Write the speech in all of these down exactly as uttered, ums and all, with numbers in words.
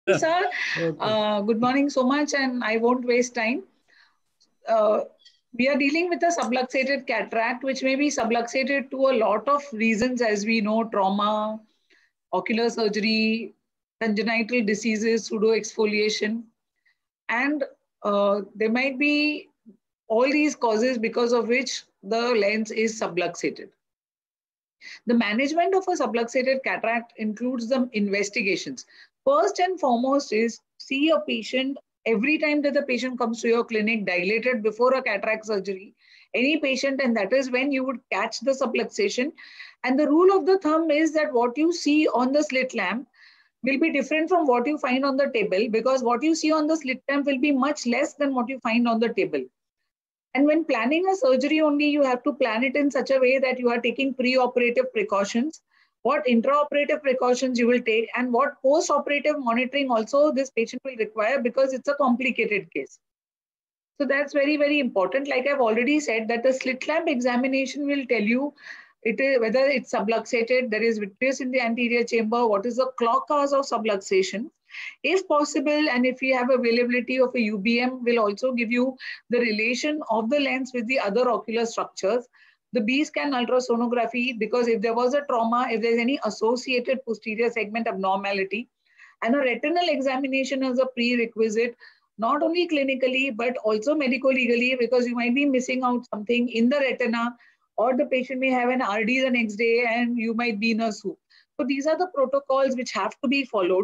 Sir, Okay. uh, good morning so much, and I won't waste time. Uh, we are dealing with a subluxated cataract, which may be subluxated to a lot of reasons, as we know, trauma, ocular surgery, congenital diseases, pseudo exfoliation, and uh, there might be all these causes because of which the lens is subluxated. The management of a subluxated cataract includes the investigations. First and foremost is see a patient every time that the patient comes to your clinic dilated before a cataract surgery. Any patient, and that is when you would catch the subluxation. And the rule of the thumb is that what you see on the slit lamp will be different from what you find on the table, because what you see on the slit lamp will be much less than what you find on the table. And when planning a surgery only, you have to plan it in such a way that you are taking pre-operative precautions, what intraoperative precautions you will take, and what post-operative monitoring also this patient will require, because it's a complicated case. So that's very, very important. Like I've already said, that the slit lamp examination will tell you it is, whether it's subluxated, there is vitreous in the anterior chamber, what is the clock cause of subluxation. If possible, and if you have availability of a U B M, will also give you the relation of the lens with the other ocular structures. The B scan ultrasonography, because if there was a trauma, if there's any associated posterior segment abnormality, and a retinal examination is a prerequisite, not only clinically, but also medico-legally, because you might be missing out something in the retina, or the patient may have an R D the next day and you might be in a soup. So these are the protocols which have to be followed.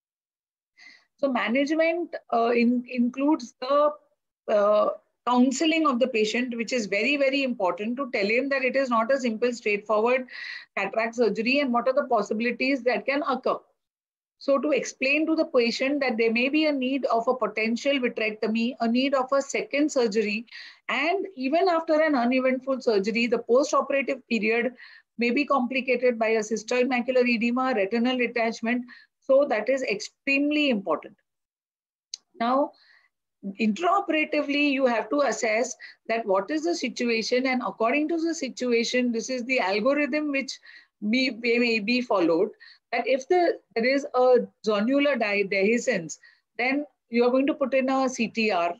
So management uh, in, includes the uh, counseling of the patient, which is very, very important to tell him that it is not a simple, straightforward cataract surgery and what are the possibilities that can occur. So to explain to the patient that there may be a need of a potential vitrectomy, a need of a second surgery, and even after an uneventful surgery, the post-operative period may be complicated by a cystoid macular edema, retinal detachment. So that is extremely important. Now, intraoperatively, you have to assess that what is the situation, and according to the situation, this is the algorithm which may, may be followed. That if the, there is a zonular dehiscence, then you are going to put in a C T R.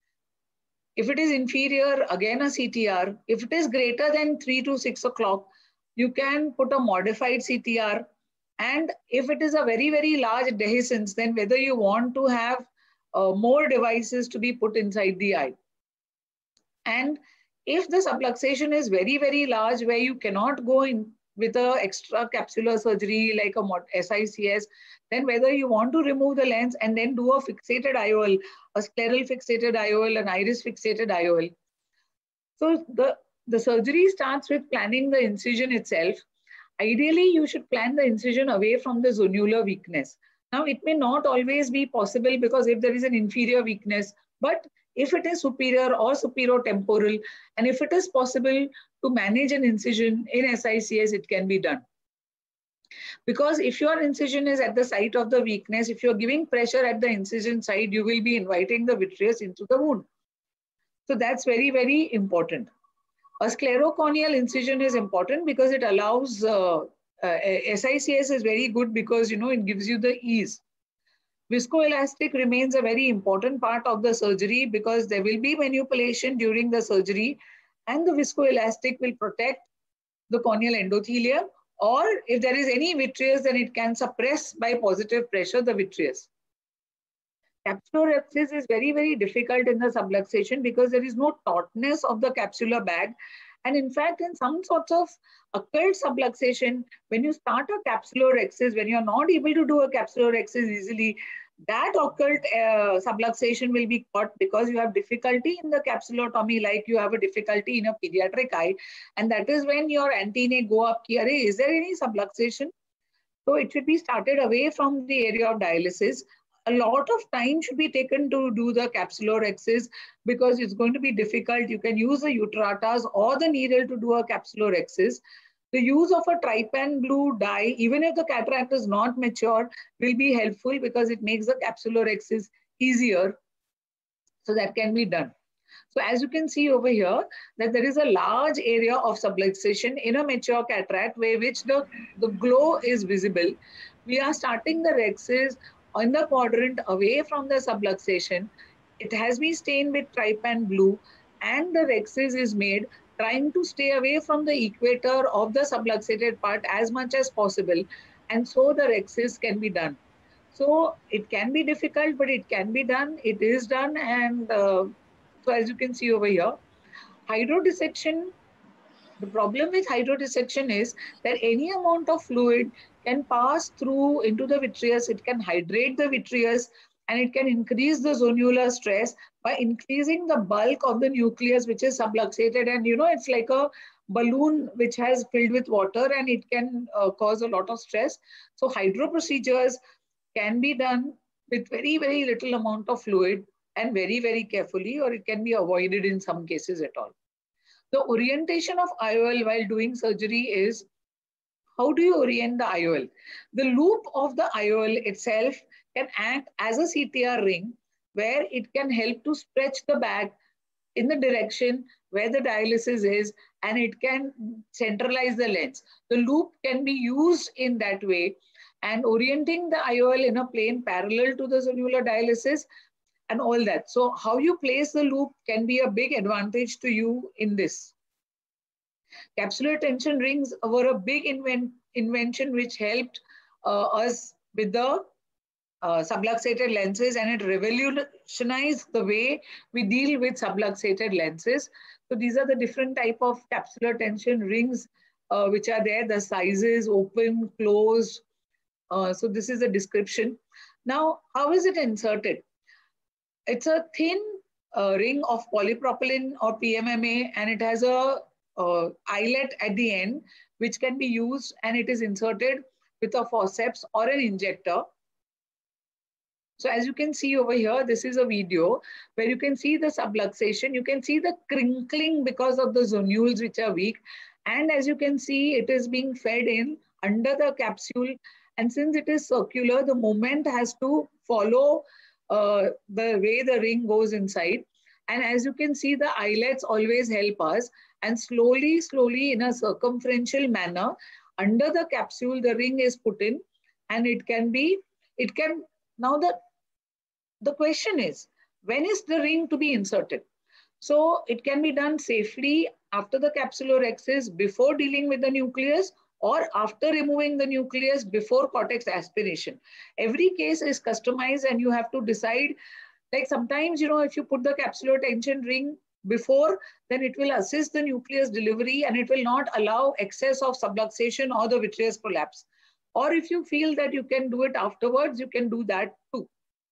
If it is inferior, again a C T R. If it is greater than three to six o'clock, you can put a modified C T R. And if it is a very, very large dehiscence, then whether you want to have uh, more devices to be put inside the eye. And if the subluxation is very, very large, where you cannot go in with a extra capsular surgery like a S I C S, then whether you want to remove the lens and then do a fixated I O L, a scleral fixated I O L, an iris fixated I O L. So the, the surgery starts with planning the incision itself. Ideally, you should plan the incision away from the zonular weakness. Now, it may not always be possible, because if there is an inferior weakness, but if it is superior or superior-temporal, and if it is possible to manage an incision in S I C S, it can be done. Because if your incision is at the site of the weakness, if you're giving pressure at the incision site, you will be inviting the vitreous into the wound. So that's very, very important. A sclerocorneal incision is important because it allows, uh, uh, S I C S is very good because, you know, it gives you the ease. Viscoelastic remains a very important part of the surgery, because there will be manipulation during the surgery, and the viscoelastic will protect the corneal endothelium, or if there is any vitreous, then it can suppress by positive pressure the vitreous. Capsulorhexis is very, very difficult in the subluxation because there is no tautness of the capsular bag. And in fact, in some sorts of occult subluxation, when you start a capsulorhexis, when you're not able to do a capsulorhexis easily, that occult uh, subluxation will be caught because you have difficulty in the capsulotomy, like you have a difficulty in a pediatric eye. And that is when your antennae go up here. Is there any subluxation? So it should be started away from the area of dialysis. A lot of time should be taken to do the capsulorhexis because it's going to be difficult. You can use the Utratas or the needle to do a capsulorhexis. The use of a trypan blue dye, even if the cataract is not mature, will be helpful because it makes the capsulorhexis easier. So that can be done. So as you can see over here, that there is a large area of subluxation in a mature cataract where which the, the glow is visible. We are starting the rhexis in the quadrant away from the subluxation. It has been stained with trypan blue, and the rhexis is made trying to stay away from the equator of the subluxated part as much as possible. And so the rhexis can be done. So it can be difficult, but it can be done. It is done. And uh, so as you can see over here, hydrodissection, the problem with hydrodissection is that any amount of fluid can pass through into the vitreous. It can hydrate the vitreous, and it can increase the zonular stress by increasing the bulk of the nucleus, which is subluxated. And you know, it's like a balloon which has filled with water, and it can uh, cause a lot of stress. So hydro procedures can be done with very, very little amount of fluid and very, very carefully, or it can be avoided in some cases at all. The orientation of I O L while doing surgery is, how do you orient the I O L? The loop of the I O L itself can act as a C T R ring, where it can help to stretch the bag in the direction where the dialysis is, and it can centralize the lens. The loop can be used in that way, and orienting the I O L in a plane parallel to the zonular dialysis and all that. So how you place the loop can be a big advantage to you in this. Capsular tension rings were a big invent, invention which helped uh, us with the uh, subluxated lenses, and it revolutionized the way we deal with subluxated lenses. So these are the different type of capsular tension rings uh, which are there, the sizes, open, closed. Uh, so this is a description. Now, how is it inserted? It's a thin uh, ring of polypropylene or P M M A, and it has a uh, eyelet at the end, which can be used, and it is inserted with a forceps or an injector. So as you can see over here, this is a video where you can see the subluxation. You can see the crinkling because of the zonules which are weak. And as you can see, it is being fed in under the capsule. And since it is circular, the movement has to follow uh, the way the ring goes inside. And as you can see, the eyelets always help us. And slowly, slowly in a circumferential manner, under the capsule, the ring is put in, and it can be, it can, now the, the question is, when is the ring to be inserted? So it can be done safely after the capsulorhexis, before dealing with the nucleus, or after removing the nucleus, before cortex aspiration. Every case is customized, and you have to decide. Like sometimes, you know, if you put the capsular tension ring before, then it will assist the nucleus delivery, and it will not allow excess of subluxation or the vitreous prolapse. Or if you feel that you can do it afterwards, you can do that too.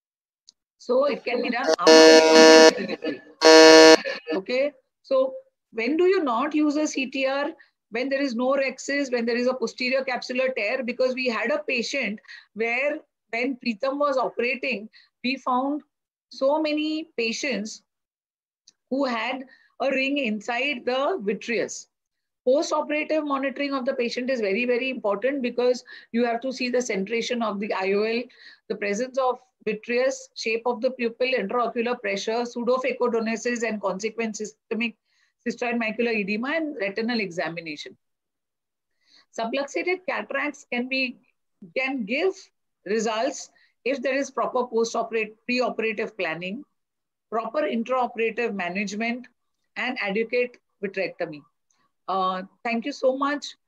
So it can be done after delivery. Okay. So when do you not use a C T R? When there is no rhexis, when there is a posterior capsular tear, because we had a patient where when Preetham was operating, we found so many patients who had a ring inside the vitreous. Post-operative monitoring of the patient is very, very important, because you have to see the centration of the I O L, the presence of vitreous, shape of the pupil, intraocular pressure, pseudophacodonesis, and consequent systemic cystoid macular edema, and retinal examination. Subluxated cataracts can be can give results if there is proper post-operative, pre-operative planning, proper intraoperative management, and adequate vitrectomy. Uh, thank you so much.